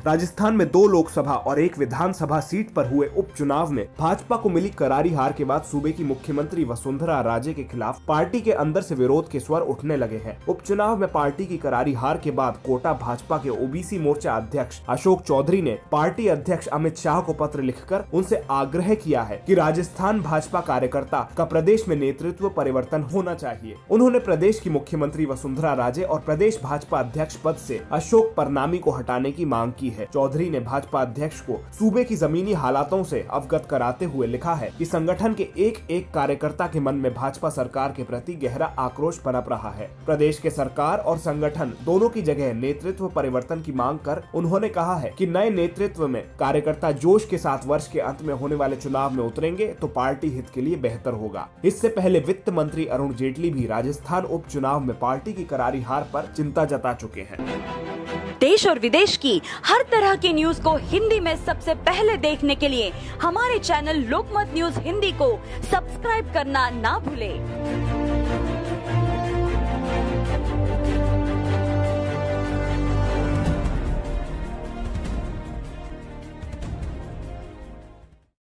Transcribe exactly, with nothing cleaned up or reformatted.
राजस्थान में दो लोकसभा और एक विधानसभा सीट पर हुए उपचुनाव में भाजपा को मिली करारी हार के बाद सूबे की मुख्यमंत्री वसुंधरा राजे के खिलाफ पार्टी के अंदर से विरोध के स्वर उठने लगे हैं। उपचुनाव में पार्टी की करारी हार के बाद कोटा भाजपा के ओबीसी मोर्चा अध्यक्ष अशोक चौधरी ने पार्टी अध्यक्ष अमित शाह को पत्र लिखकर उनसे आग्रह किया है कि राजस्थान भाजपा कार्यकर्ता का प्रदेश में नेतृत्व परिवर्तन होना चाहिए। उन्होंने प्रदेश की मुख्यमंत्री वसुंधरा राजे और प्रदेश भाजपा अध्यक्ष पद से अशोक परनामी को हटाने की मांग की है। चौधरी ने भाजपा अध्यक्ष को सूबे की जमीनी हालातों से अवगत कराते हुए लिखा है कि संगठन के एक एक कार्यकर्ता के मन में भाजपा सरकार के प्रति गहरा आक्रोश पनप रहा है। प्रदेश के सरकार और संगठन दोनों की जगह नेतृत्व परिवर्तन की मांग कर उन्होंने कहा है कि नए नेतृत्व में कार्यकर्ता जोश के साथ वर्ष के अंत में होने वाले चुनाव में उतरेंगे तो पार्टी हित के लिए बेहतर होगा। इससे पहले वित्त मंत्री अरुण जेटली भी राजस्थान उपचुनाव में पार्टी की करारी हार पर चिंता जता चुके हैं। देश और विदेश की हर तरह की न्यूज को हिंदी में सबसे पहले देखने के लिए हमारे चैनल लोकमत न्यूज हिंदी को सब्सक्राइब करना ना भूलें।